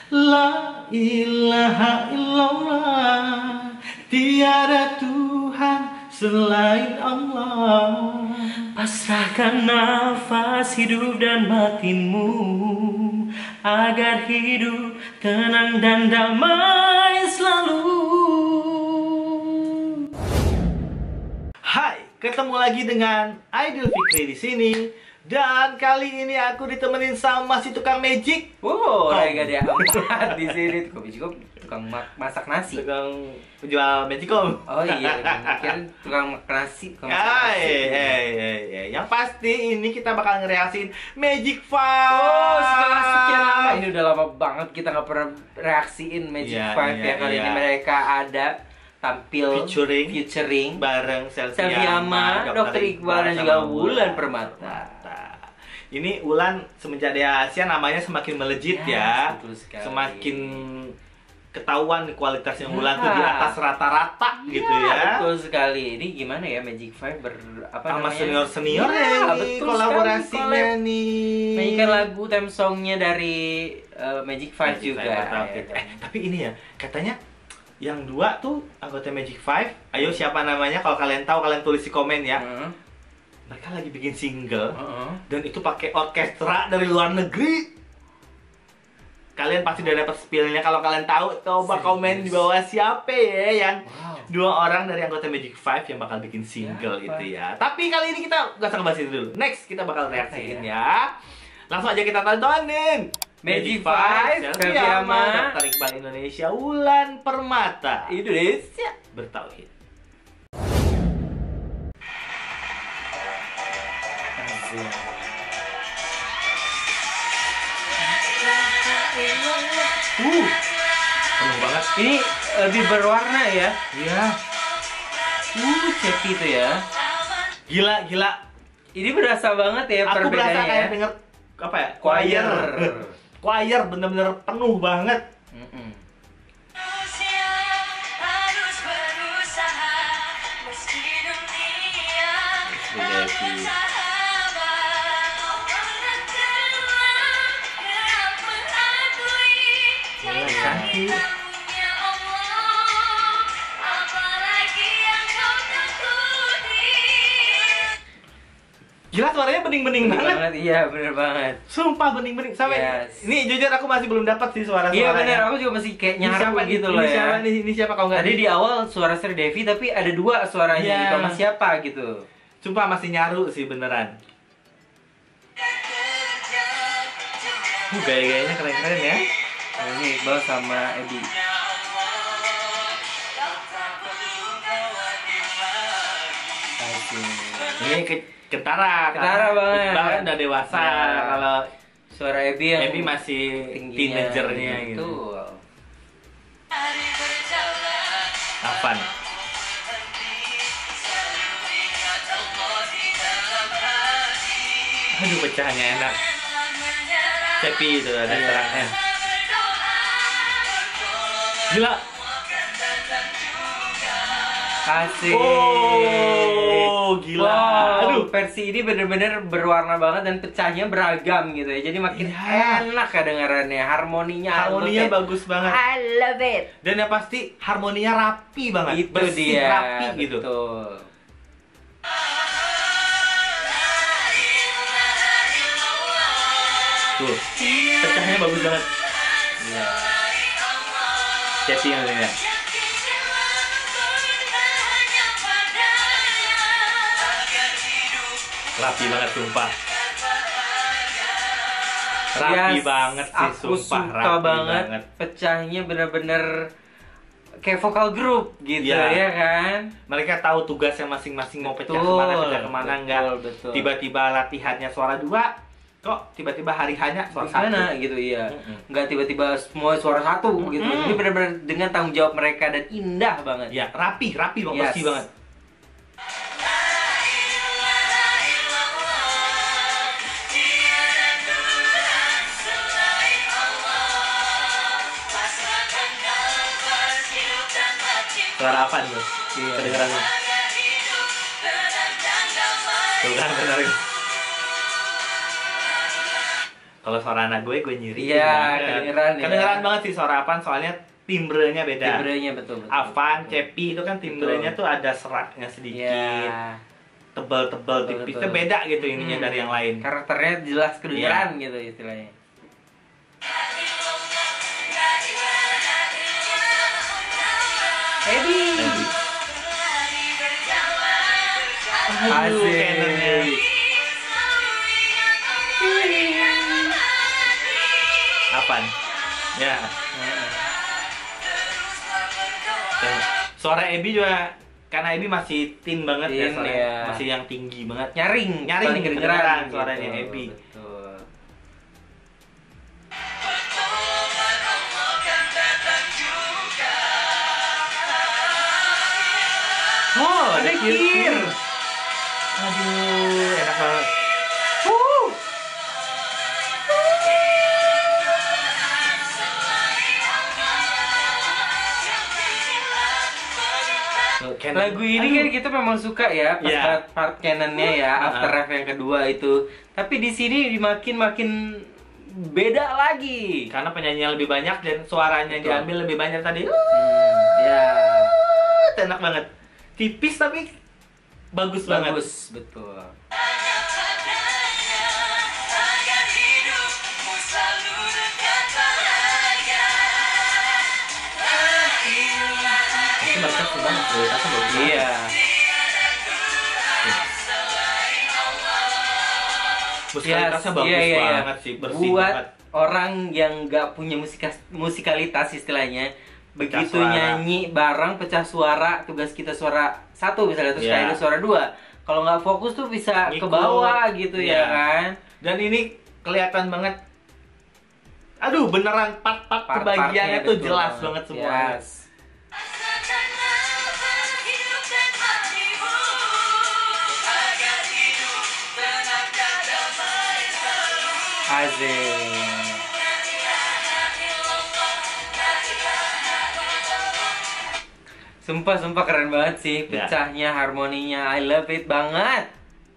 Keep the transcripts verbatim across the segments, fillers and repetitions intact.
La ilaha illallah, tiada Tuhan selain Allah. Pasrahkan nafas hidup dan batinmu agar hidup tenang dan damai selalu. Hai, ketemu lagi dengan Aidil Fikri di sini. Dan kali ini aku ditemenin sama si tukang magic. Wow, Rega dia amat di sini. Tukang magic tukang ma- masak nasi. Tukang penjual magicom. Oh iya, mungkin tukang masak nasi, tukang masak Hai, nasi. hai, hai, hai. Yang pasti ini kita bakal ngereaksiin Magic Five. Oh, setelah sekian lama, ini udah lama banget kita nggak pernah reaksiin Magic Iya, Five iya, ya. Kali iya. ini mereka ada tampil Featuring. featuring Bareng Selvi Selvi Ama, Dokter Iqbal, dan juga sama Wulan Permata. Ini Wulan semenjak di Asia namanya semakin melejit Yes, ya, betul sekali. semakin ketahuan kualitasnya Wulan Ya. tuh di atas rata-rata gitu ya. Betul sekali. Ini gimana ya Magic Five ber apa Sama namanya? senior-senior Ya, ya, nih betul kolaborasinya sekali, collab. nih. Mainkan lagu theme songnya dari uh, Magic Five Magic juga. Five Outfit. Ya. Eh, tapi ini ya, katanya yang dua tuh anggota Magic Five. Ayo siapa namanya? Kalau kalian tahu kalian tulis di komen ya. Hmm. Mereka lagi bikin single. Uh-uh. Dan itu pakai orkestra dari luar negeri. Kalian pasti udah dapat spill-nya. Kalau kalian tahu, coba Serius? komen di bawah siapa ya yang Wow. dua orang dari anggota Magic Five yang bakal bikin single Siapa? itu ya. Tapi kali ini kita gak usah ngebahas itu dulu. Next kita bakal reaksiin ya? ya. Langsung aja kita tontonin Magic Five, Selvi Selvi Ama, Ama, Dokter Iqbal Indonesia, Wulan Permata. Indonesia. Bertauhid. Uh, penuh banget. Ini lebih berwarna ya. Iya. Uh, cepi itu ya. Gila, gila. Ini berasa banget ya Aku berasa perbedaannya kayak ya. denger apa ya? Choir. Choir bener-bener penuh banget. Mm-mm. Gila, cantik. Gila suaranya bening-bening Bener banget. banget, iya bener banget. Sumpah bening-bening sampai Yes. ini jujur aku masih belum dapat sih suara-suaranya. Iya bener, aku juga masih kayak Ini nyaru siapa nih? gitu Ini loh ya. siapa nih? Ini siapa kalau nggak Tadi di awal suara Sri Devi tapi ada dua suaranya Iya. gitu sama siapa gitu. Sumpah masih nyaru sih beneran. Uh, gaya-gayanya keren-keren ya. Nah, ini Iqbal sama Ebi. Asik. Ini ke Kentara, Kentara karena banget. Iqbal kan udah dewasa. Ya. Kalau Suara Ebi yang Ebi masih tingginya teenagernya gitu. Betul. Afan. Aduh pecahnya enak. Cepi itu ada Iya. terangnya. Gila. Asik. Oh, gila. Wow, Aduh. versi ini bener-bener berwarna banget dan pecahnya beragam gitu ya. Jadi makin Iya. enak kedengarannya, harmoninya. I love Harmoninya it. bagus banget. I love it. Dan yang pasti harmoninya rapi banget. Itu Bersih, dia. rapi gitu. Betul. Tuh. Pecahnya bagus banget. Iya. Cepi yang ini ya. Rapi banget sumpah. Rapi Yes, banget sih aku sumpah. suka Rapi banget. banget. Pecahnya bener-bener kayak vokal grup gitu Iya. ya kan. Mereka tahu tugasnya masing-masing mau pecah Betul, kemana, pecah kemana betul, enggak. betul. Tiba-tiba latihannya suara dua, kok tiba-tiba hari hanya suara Gimana satu. gitu iya. Mm-mm. Nggak tiba-tiba semua suara satu gitu. Mm-mm. Ini benar-benar dengan tanggung jawab mereka dan indah banget. Ya, rapi, rapi banget, Yes. bersih banget. Suara apa nih, Bos? Iya. Kedengeran nih. Tuh kan benar. Kalau suara anak gue, gue nyiri. Iya, kedengeran ya. Kedengeran banget sih suara Avan, soalnya timbrenya beda. Timbrenya betul betul. Avan, betul. Cepi itu kan timbrenya tuh ada seraknya sedikit. Iya. Tebel-tebel, Betul, tipisnya betul. beda gitu ininya Hmm. dari yang lain. Karakternya jelas kedengeran gitu istilahnya. Ebi. Ebi. Asik. Aduh, canonnya. Avan. Ya. Dan suara Ebi juga karena Ebi masih teen banget ya, Teen, suaranya. ya. Masih yang tinggi banget. Nyaring, Nyaring, paling kedengeran kedengeran suaranya gitu. Ebi. Betul. Oh, Ada Kir. Kir. Aduh, enak banget. Wuh. Canon. Lagu ini kan kita memang suka ya, pas Iya. part, part canonnya ya, Uh-huh. after ref yang kedua itu. Tapi di sini makin makin beda lagi. Karena penyanyinya lebih banyak dan suaranya Betul. diambil lebih banyak tadi. Hmm, ya, Enak banget. Tipis tapi bagus, banget. bagus, betul. Tapi mereka semua kualitasnya bagus banget. Iya. Musikalitasnya Yes, bagus iya, iya, iya. banget sih, bersih Buat banget. orang yang nggak punya musika, musikalitas istilahnya, Pecah begitu suara. nyanyi bareng pecah suara, tugas kita suara satu misalnya, terus Iya. kayak suara dua. Kalau nggak fokus tuh bisa ke Ngikut. bawah gitu Iya. ya kan. Dan ini kelihatan banget. Aduh, beneran part-part Part-partnya kebagiannya tuh betul jelas banget. banget semuanya. Yes. Asik. Sumpah, sumpah keren banget sih Ya. pecahnya, harmoninya, I love it banget.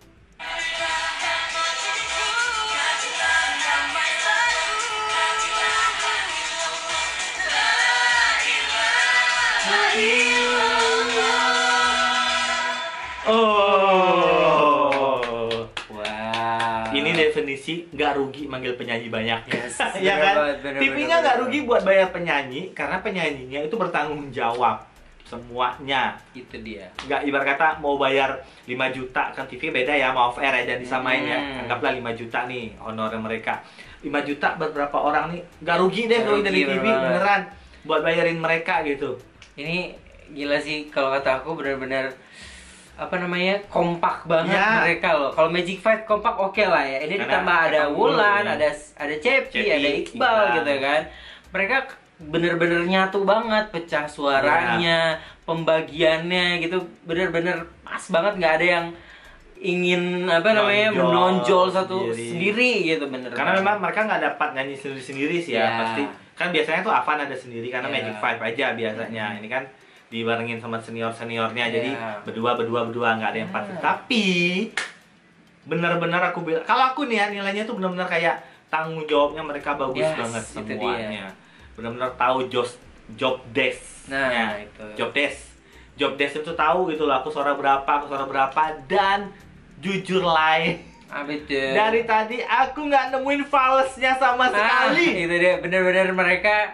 Oh. Wow. Ini definisi nggak rugi manggil penyanyi banyak. Yes, Ya bener kan? banget, bener, T V-nya bener, nggak bener. rugi buat bayar penyanyi karena penyanyinya itu bertanggung jawab semuanya. Itu dia. Nggak ibarat kata mau bayar lima juta kan T V beda ya, mau off air ya, dan disamain ya. Hmm. Anggaplah lima juta nih honor mereka. lima juta buat berapa orang nih? Nggak rugi deh Nggak kalau rugi, dari T V bener banget. beneran buat bayarin mereka gitu. Ini gila sih kalau kata aku benar-benar apa namanya kompak banget Ya. mereka loh. Kalau Magic Five kompak oke lah ya. Ini Karena ditambah ada emang Wulan, dulu ya. ada ada Cepi, Cepi, ada Iqbal Iqbal. gitu kan. Mereka bener-bener nyatu banget, pecah suaranya, pembagiannya gitu bener-bener pas banget, nggak ada yang ingin apa namanya Nonjol menonjol satu sendiri. sendiri gitu bener. Karena banget. memang mereka nggak dapat nyanyi sendiri-sendiri sih ya, Ya. pasti. Kan biasanya tuh Avan ada sendiri karena Ya. Magic Five aja biasanya. Ini kan dibarengin sama senior-seniornya, Ya. jadi berdua berdua berdua nggak ada yang Ya. pasti. Tapi benar-benar aku bilang, kalau aku nih ya nilainya tuh benar-benar kayak tanggung jawabnya mereka bagus Yes, banget itu semuanya. Benar-benar tahu jos job desk. Nah, itu. Job desk. Job desk itu tahu gitu loh, aku suara berapa, aku suara berapa, dan jujur lain. Ah, betul. Dari tadi aku nggak nemuin falsnya sama Ah, sekali. itu dia bener-bener mereka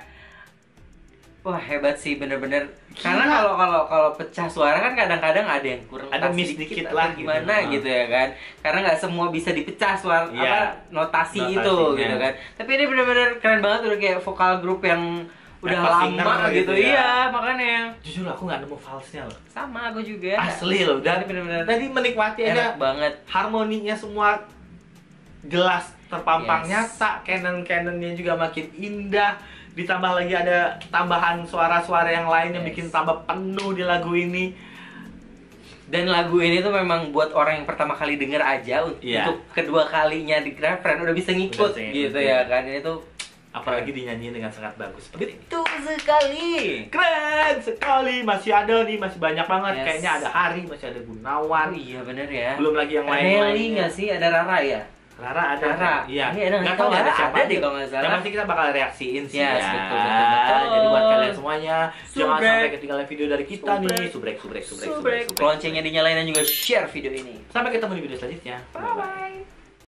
wah hebat sih bener-bener. Karena Gila. kalau kalau kalau pecah suara kan kadang-kadang ada yang kurang Ada pas miss dikit dikit atau lah gimana gitu. gitu, ya kan. Karena nggak semua bisa dipecah suara Iya. apa notasi itu Notasinya. gitu kan. Tapi ini bener-bener keren banget, udah kayak vokal grup yang udah Apple singer lama gitu, gitu ya. iya makanya Jujur aku nggak nemu falsnya loh. sama aku juga. Asli loh. Dan Ini bener-bener tadi menikmati enak aja banget. harmoninya semua jelas terpampang Yes. nyata, canon-canonnya juga makin indah, ditambah lagi ada tambahan suara-suara yang lain yang Yes. bikin tambah penuh di lagu ini. Dan lagu ini tuh memang buat orang yang pertama kali denger aja, un- Iya. untuk kedua kalinya di referen udah bisa ngikut Udah bisa ngikut, gitu iya. ya kan. Ini tuh Apalagi dinyanyiin dengan sangat bagus seperti ini. betul sekali. Keren sekali, masih ada nih, masih banyak banget. Yes. Kayaknya ada Hari, masih ada Oh Gunawan. iya bener ya. Belum lagi yang Ada lain Nelly nggak sih? Ada Rara ya? Rara ada. Rara. Iya. Ini ada Nggak nggak tahu tahu, ada Rara siapa ada aja. deh kalau nggak salah. Yang pasti kita bakal reaksiin sih Yes, ya. betul, betul, betul. Jadi buat kalian semuanya, jangan Subrek. sampai ketinggalan video dari kita nih. Subrek. Subrek, subrek, subrek, Subrek. subrek. Loncengnya dinyalain dan juga share video ini. Sampai ketemu di video selanjutnya. Bye bye.